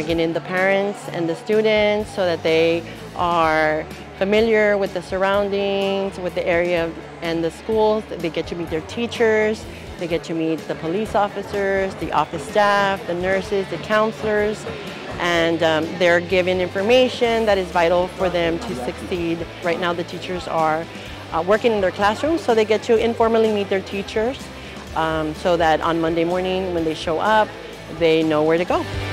taking in the parents and the students so that they are familiar with the surroundings, with the area and the schools. They get to meet their teachers, they get to meet the police officers, the office staff, the nurses, the counselors, and they're given information that is vital for them to succeed. Right now the teachers are working in their classrooms, so they get to informally meet their teachers so that on Monday morning when they show up, they know where to go.